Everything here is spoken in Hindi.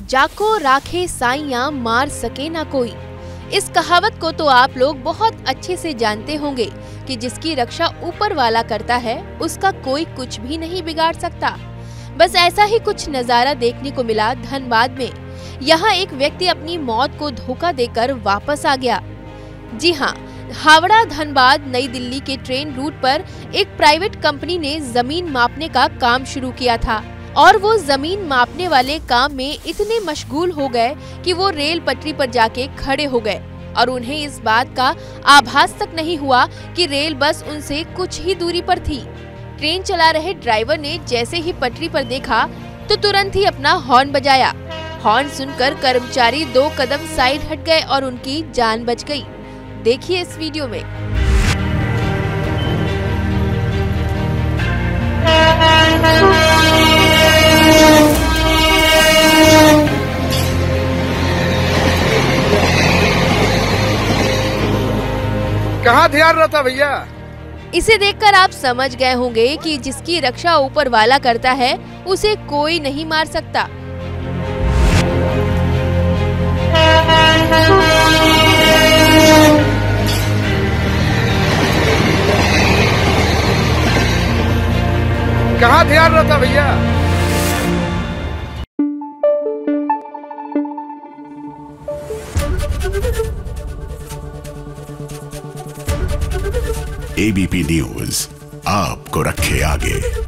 जाको राखे साइयां मार सके ना कोई। इस कहावत को तो आप लोग बहुत अच्छे से जानते होंगे कि जिसकी रक्षा ऊपर वाला करता है उसका कोई कुछ भी नहीं बिगाड़ सकता। बस ऐसा ही कुछ नजारा देखने को मिला धनबाद में। यहाँ एक व्यक्ति अपनी मौत को धोखा देकर वापस आ गया। जी हाँ, हावड़ा धनबाद नई दिल्ली के ट्रेन रूट पर एक प्राइवेट कंपनी ने जमीन मापने का काम शुरू किया था और वो जमीन मापने वाले काम में इतने मशगूल हो गए कि वो रेल पटरी पर जाके खड़े हो गए और उन्हें इस बात का आभास तक नहीं हुआ कि रेल बस उनसे कुछ ही दूरी पर थी। ट्रेन चला रहे ड्राइवर ने जैसे ही पटरी पर देखा तो तुरंत ही अपना हॉर्न बजाया। हॉर्न सुनकर कर्मचारी 2 कदम साइड हट गए और उनकी जान बच गई। देखिए इस वीडियो में। कहाँ ध्यान रहता भैया? इसे देखकर आप समझ गए होंगे कि जिसकी रक्षा ऊपर वाला करता है उसे कोई नहीं मार सकता। कहाँ ध्यान रहता भैया? एबीपी न्यूज आपको रखे आगे।